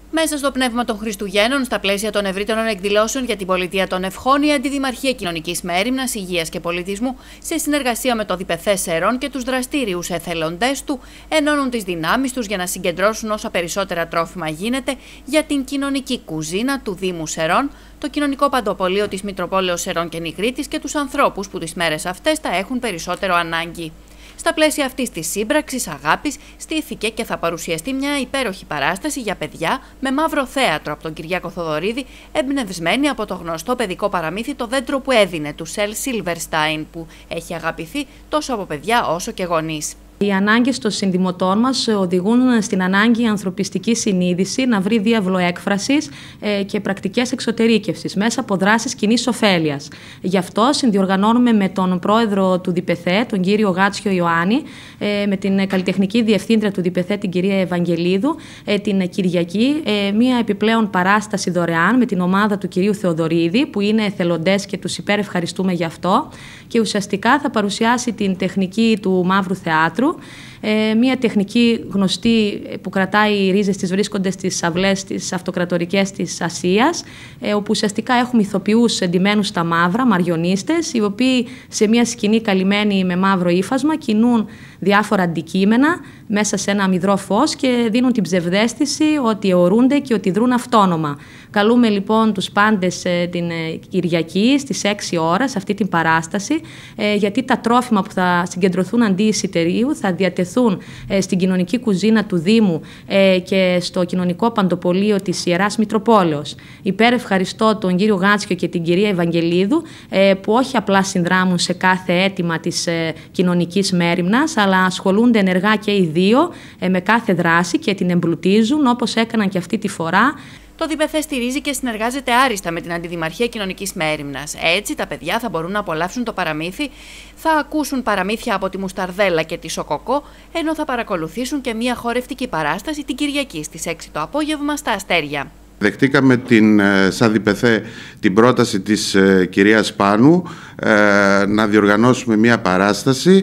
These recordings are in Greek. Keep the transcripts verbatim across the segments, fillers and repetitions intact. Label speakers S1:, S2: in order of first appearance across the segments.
S1: Μέσα στο πνεύμα των Χριστουγέννων, στα πλαίσια των ευρύτερων εκδηλώσεων για την πολιτεία των Ευχών, η Αντιδημαρχία Κοινωνικής Μέριμνας, Υγείας και Πολιτισμού, σε συνεργασία με το ΔΠΘ Σερών και τους δραστήριους εθελοντές του, ενώνουν τις δυνάμεις τους για να συγκεντρώσουν όσα περισσότερα τρόφιμα γίνεται για την κοινωνική κουζίνα του Δήμου Σερών, το κοινωνικό παντοπολείο της Μητροπόλεως Σερών και Νικρίτης και τους ανθρώπους που τις μέρες αυτές τα έχουν περισσότερο ανάγκη. Στα πλαίσια αυτής της σύμπραξης αγάπης, στήθηκε και θα παρουσιαστεί μια υπέροχη παράσταση για παιδιά με μαύρο θέατρο από τον Κυριάκο Θοδωρίδη, εμπνευσμένη από το γνωστό παιδικό παραμύθι «Το δέντρο που έδινε» του Σελ Σίλβερστάιν, που έχει αγαπηθεί τόσο από παιδιά όσο και γονείς.
S2: Οι ανάγκες των συνδημοτών μας οδηγούν στην ανάγκη η ανθρωπιστική συνείδηση να βρει διάβλο έκφρασης και πρακτικές εξωτερήκευσης μέσα από δράσεις κοινής ωφέλειας. Γι' αυτό συνδιοργανώνουμε με τον πρόεδρο του ΔΠΘ, τον κύριο Γάτσιο Ιωάννη, με την καλλιτεχνική διευθύντρια του ΔΠΘ, την κυρία Ευαγγελίδου, την Κυριακή, μία επιπλέον παράσταση δωρεάν με την ομάδα του κυρίου Θεοδωρίδη, που είναι εθελοντές και τους υπερευχαριστούμε γι' αυτό. Και ουσιαστικά θα παρουσιάσει την τεχνική του μαύρου θεάτρου, ε, μια τεχνική γνωστή που κρατάει οι ρίζες της, βρίσκονται στις αυλές τις αυτοκρατορικές της Ασίας, ε, όπου ουσιαστικά έχουμε ηθοποιούς εντυμένους στα μαύρα, μαριονίστες, οι οποίοι σε μια σκηνή καλυμμένη με μαύρο ύφασμα κινούν διάφορα αντικείμενα μέσα σε ένα αμυδρό φως και δίνουν την ψευδαίσθηση ότι αιωρούνται και ότι δρούν αυτόνομα. Καλούμε λοιπόν τους πάντες ε, την ε, Κυριακή στις έξι ώρες αυτή την παράσταση, ε, γιατί τα τρόφιμα που θα συγκεντρωθούν αντί εισιτηρίου θα διατεθούν ε, στην κοινωνική κουζίνα του Δήμου ε, και στο κοινωνικό παντοπολείο της Ιεράς Μητροπόλεως. Υπερευχαριστώ τον κύριο Γάτσιο και την κυρία Ευαγγελίδου, ε, που όχι απλά συνδράμουν σε κάθε αίτημα της ε, κοινωνικής μέριμνας, αλλά ασχολούνται ενεργά και οι δύο ε, με κάθε δράση και την εμπλουτίζουν, όπως έκαναν και αυτή τη φορά.
S1: Το ΔΠΘ στηρίζει και συνεργάζεται άριστα με την Αντιδημαρχία Κοινωνικής Μέριμνας. Έτσι, τα παιδιά θα μπορούν να απολαύσουν το παραμύθι, θα ακούσουν παραμύθια από τη Μουσταρδέλα και τη Σοκοκό, ενώ θα παρακολουθήσουν και μια χορευτική παράσταση την Κυριακή στις έξι το απόγευμα στα Αστέρια.
S3: Δεχτήκαμε την, σαν ΔΠΘ την πρόταση της ε, κυρίας Πάνου ε, να διοργανώσουμε μια παράσταση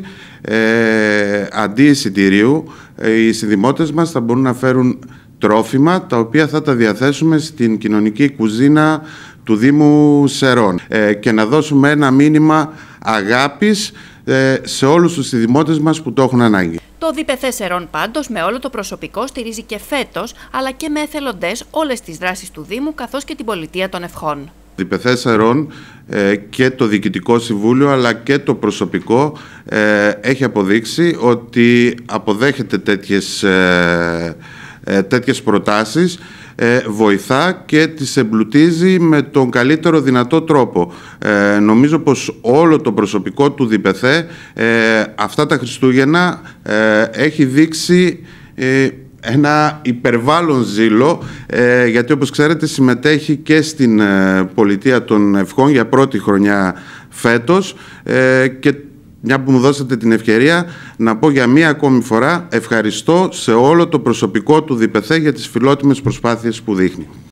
S3: ε, αντί εισιτηρίου. Ε, οι συνδημότες μας θα μπορούν να φέρουν τρόφιμα τα οποία θα τα διαθέσουμε στην κοινωνική κουζίνα του Δήμου Σερών ε, και να δώσουμε ένα μήνυμα αγάπης ε, σε όλους τους συνδημότες μας που το έχουν ανάγκη.
S1: Το ΔΠΘ Σερών πάντως με όλο το προσωπικό στηρίζει και φέτος, αλλά και με εθελοντές, όλες τις δράσεις του Δήμου καθώς και την πολιτεία των Ευχών.
S3: ΔΠΘ Σερών ε, και το Διοικητικό Συμβούλιο αλλά και το προσωπικό ε, έχει αποδείξει ότι αποδέχεται τέτοιες ε, τέτοιες προτάσεις, ε, βοηθά και τις εμπλουτίζει με τον καλύτερο δυνατό τρόπο. Ε, νομίζω πως όλο το προσωπικό του ΔΠΘ ε, αυτά τα Χριστούγεννα ε, έχει δείξει ε, ένα υπερβάλλον ζήλο, ε, γιατί όπως ξέρετε συμμετέχει και στην ε, πολιτεία των Ευχών για πρώτη χρονιά φέτος ε, και μια που μου δώσατε την ευκαιρία να πω για μία ακόμη φορά ευχαριστώ σε όλο το προσωπικό του ΔΠΘ για τις φιλότιμες προσπάθειες που δείχνει.